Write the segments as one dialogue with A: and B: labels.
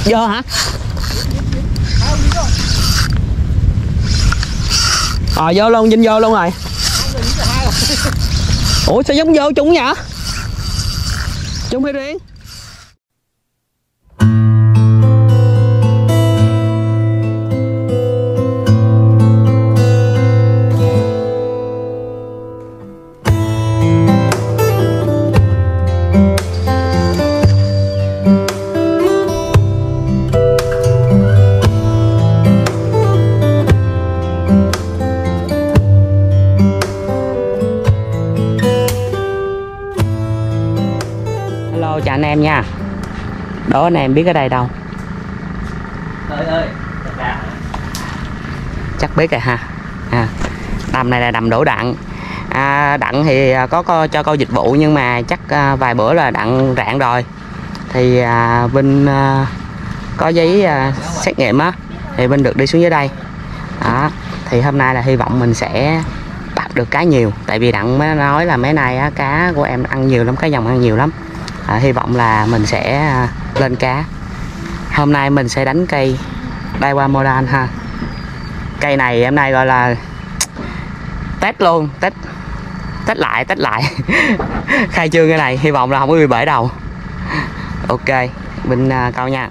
A: Vô hả? Vô luôn, Vinh vô luôn rồi. Ủa sao giống vô chung vậy? Chung hay riêng? Chào anh em nha. Đố anh em biết ở đây đâu? Ơi chắc biết rồi ha. Đầm này là đầm Đỗ Đặng. Đặng thì có cho câu dịch vụ nhưng mà chắc vài bữa là Đặng rạn rồi. Thì Vinh có giấy xét nghiệm á thì Vinh được đi xuống dưới đây. Thì hôm nay là hy vọng mình sẽ bắt được cá nhiều. Tại vì Đặng mới nói là mấy nay cá của em ăn nhiều lắm, cá dòng ăn nhiều lắm. Hy vọng là mình sẽ lên cá. Hôm nay mình sẽ đánh cây Daiwa Modern ha. Cây này hôm nay gọi là test luôn, test lại khai trương cái này, hy vọng là không có bị bể đầu. Ok, mình câu nha.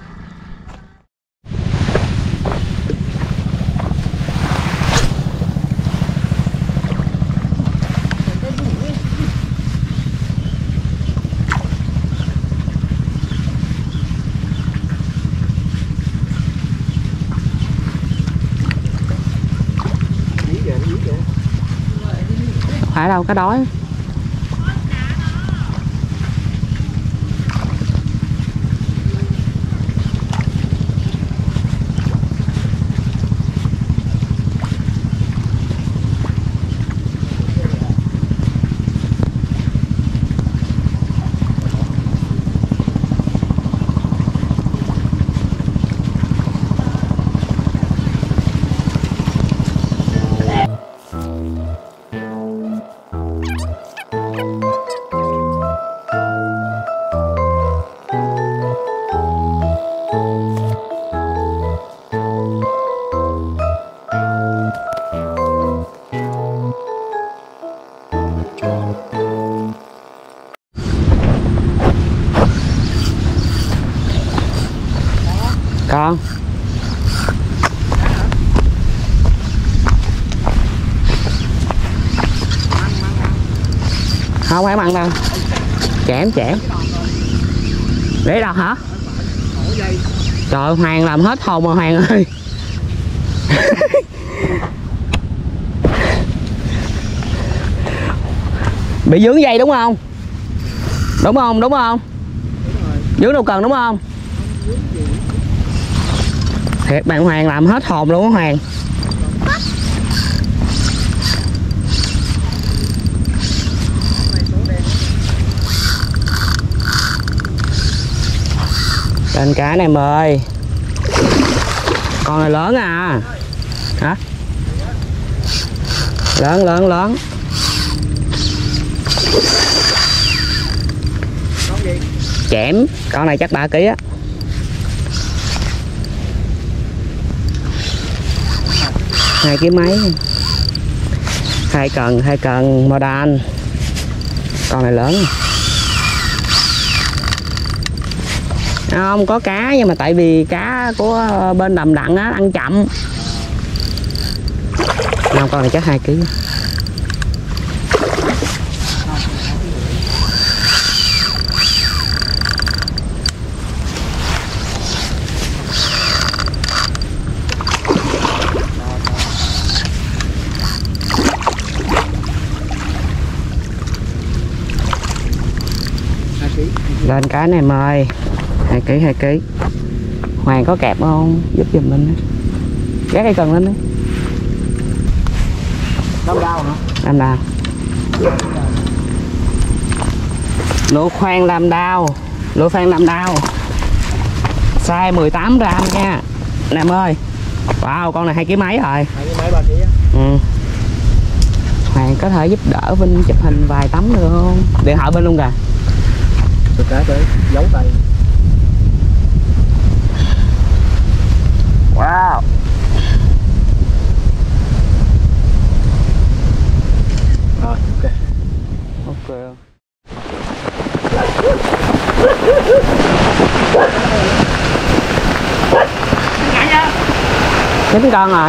A: Phải đâu, cá đói. Con không phải mặn đâu, chẻm để đâu hả? Trời ơi, Hoàng làm hết hồn rồi Hoàng ơi. Bị dướng dây đúng không? Đúng không? Dướng đâu cần đúng không? Thiệt bạn Hoàng làm hết hồn luôn á Hoàng. Trên cá này em ơi. Con này lớn à. Hả? Lớn. Chẻm, con này chắc 3 kg á. 2 kg mấy. 2 cần Modern. Con này lớn. Không có cá nhưng mà tại vì cá của bên đầm Đặng á ăn chậm. Không, con này chắc 2 kg. Lên cái này mời 2 kg. Hoàng có kẹp không? Giúp giùm mình. Gác cây cần lên đi. Đâm đao hả? Đâm đao. Lụa khoan làm đao. Size 18 gram nha. Nè em ơi. Wow, con này 2 kg mấy rồi.
B: 2 kg mấy 3 kg.
A: Hoàng có thể giúp đỡ Vinh chụp hình vài tấm được không? Điện thoại bên luôn kìa.
B: Được cái tới giấu tay.
A: Wow.
B: Rồi, ok.
A: Ok. Chín con rồi.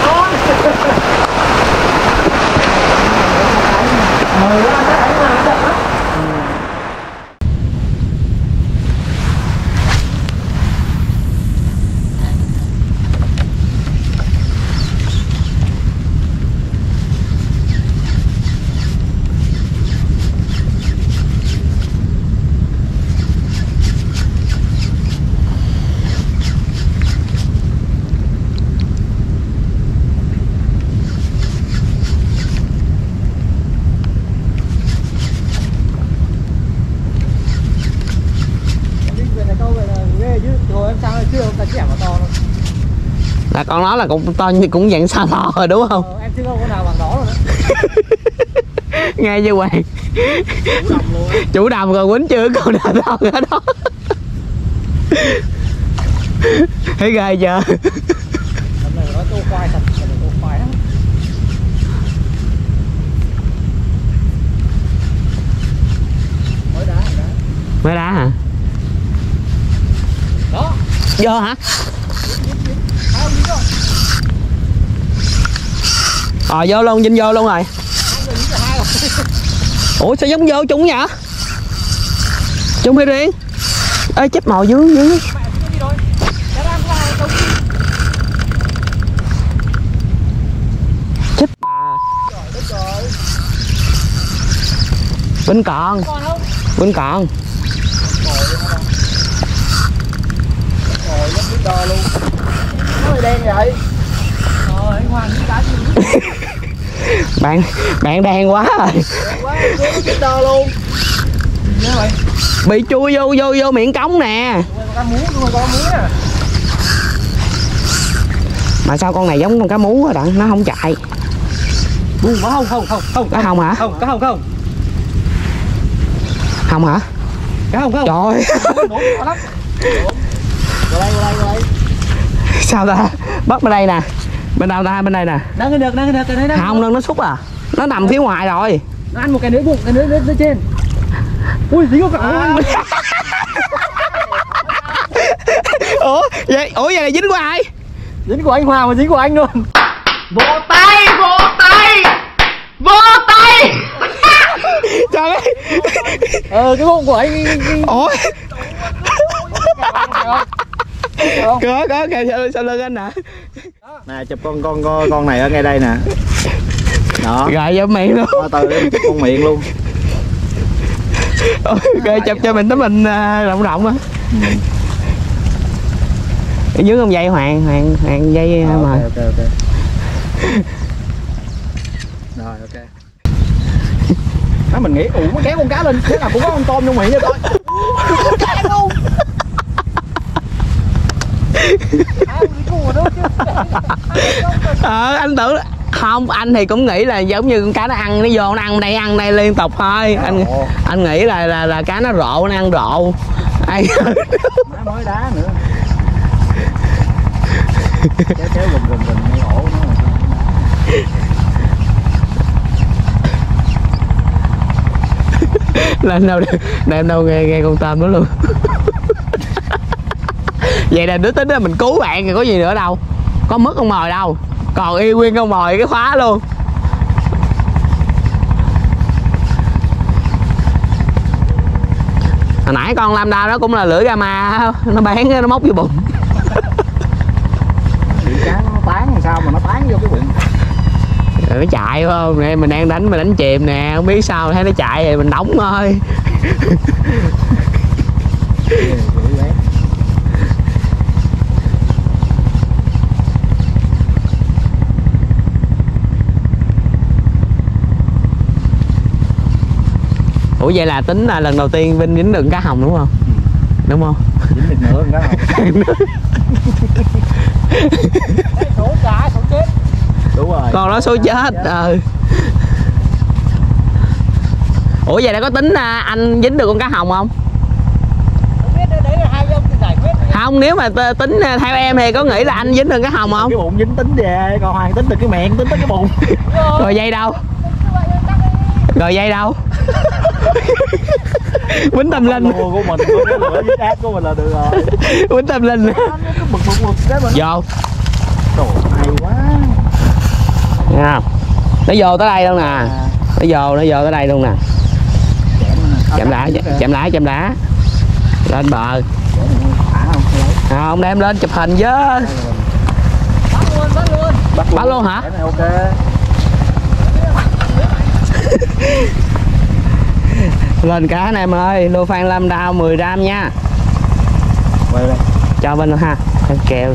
A: Là con nó là cũng to như cũng dạng xa to rồi đúng không?
B: Em chưa có con nào bằng đó rồi đó.
A: Nghe như Hoàng
B: Chủ đầm luôn á.
A: chủ đầm rồi quýnh chưa con nào to ở đó. Thấy ghê chưa?
B: Tầm này nó tô khoai thật, tầm này tô khoai lắm. Mới đá.
A: Mới đá hả?
B: Đó.
A: Vô hả? Vô luôn, Vinh vô luôn rồi. Ủa sao giống vô chung vậy? Chung hay riêng? Ê chết màu dưới dưới. Chết bà. Vinh còn. Vinh còn.
B: Rồi lắm biết đo luôn. Nó đen vậy. Rồi anh Hoàng biết đá gì?
A: Bạn đen quá rồi.
B: Đen quá, nó biết đo luôn. Nhớ vậy.
A: Bị chui vô miệng cống nè.
B: Con cá muối à.
A: Mà sao con này giống con cá mú á Đặng, nó không chạy.
B: Không.
A: Cá không hả?
B: Không, cá không.
A: Không hả?
B: Cá không.
A: Trời.
B: Qua đây.
A: Sao ta? Bắt bên đây nè. Bên đâu ta? Bên đây nè.
B: Đang được cái đấy đó.
A: Không, nó xúc à. Nó nằm phía ngoài rồi.
B: Nó ăn một cái nữa bụng, cái nữa trên. Ui, dính có cậu.
A: Ủa vậy là dính của ai?
B: Dính của anh Hoàng và dính của anh luôn.
A: Vỗ tay. Trời ơi.
B: Cái bụng của anh.
A: Ủa. Có kìa sau lưng anh nè.
B: Nè chụp con này ở ngay đây nè. Đó.
A: Gài vô miệng luôn.
B: Từ chụp con miệng luôn.
A: Rồi chụp cho mình tấm hình rộng á. Dưới không dây Hoàng dây mà.
B: Ok. Rồi ok. Đó mình nghĩ mới kéo con cá lên, thế là cũng có con tôm trong miệng cho coi. Cá luôn.
A: Anh tưởng không, anh thì cũng nghĩ là giống như con cá nó ăn, nó vô nó ăn đây liên tục thôi. Anh nghĩ là cá nó rộ, nó ăn rộ. Ai
B: nó mới đá nữa. Kéo gùm ngay ổ nó.
A: lên đâu nghe con tôm đó luôn. Vậy là đứa tính là mình cứu bạn thì có gì nữa đâu, có mất con mồi đâu, còn y nguyên con mồi cái khóa luôn. Hồi nãy con lambda đó cũng là lưỡi gamma, nó bán nó móc vô bụng.
B: Cá nó tán làm sao mà nó tán vô cái bụng.
A: Rồi nó chạy phải không? Nè mình đang đánh chìm nè, không biết sao thấy nó chạy thì mình đóng thôi. Ủa vậy là tính là lần đầu tiên Vinh dính được cá hồng đúng không? Đúng không?
B: Dính được nữa cá hồng. Số cá, số chết. Đúng rồi.
A: Con đó số chết. Ủa vậy đã có tính anh dính được con cá hồng không?
B: Không biết đấy là hai ông giải quyết.
A: Không, nếu mà tính theo em thì có nghĩ là anh dính được cái hồng không?
B: Cái bụng dính tính về, còn Hoàng tính được cái miệng, tính tới cái bụng.
A: Rồi dây đâu? Rồi dây đâu? Quýnh tâm linh
B: của mình, cái lửa với ác của mình là được rồi.
A: Quýnh tâm linh.
B: Bực cái mình.
A: Vô.
B: Đồ hay quá.
A: Nghe không? Nó vô tới đây luôn nè. Nó vô tới đây luôn nè. Chậm đã. Lên bờ. Không, đem lên chụp hình chứ. Bắt luôn hả?
B: Ok.
A: Lên cá này em ơi, lô Phan Lâm đao 10 gram nha.
B: Quay đây.
A: Cho bên luôn ha. Kèo.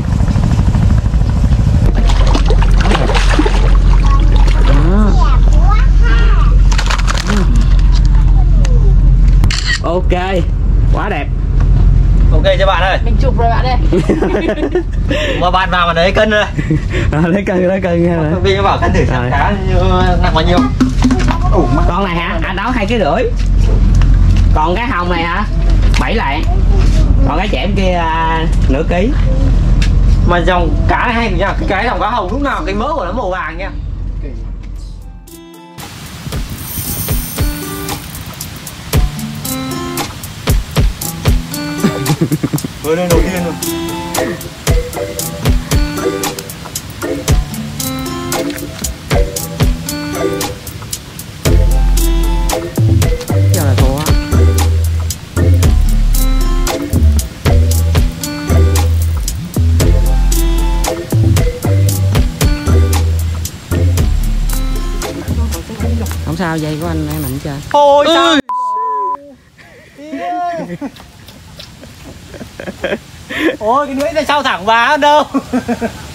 A: Ok, quá đẹp.
B: Ok cho bạn ơi.
C: Mình chụp rồi bạn ơi.
B: Mà bạn vào mà lấy cân rồi.
A: Lấy cân nha.
B: Vinh bảo cân thử xem cá nặng bao nhiêu.
A: Con này hả? Anh đấu 2,5 kg. Còn cái hồng này hả? 7 lạng. Còn cái chẻm kia nửa ký.
B: Mà dòng cá này hay nha, cái dòng cá hồng lúc nào cái mỡ của nó màu vàng nha. Vừa lên đầu tiên rồi.
A: Giờ là thua á. Không sao, dây của anh đang nằm trên.
B: Ôi sao? Ôi cái lưỡi này sao thẳng vào đâu.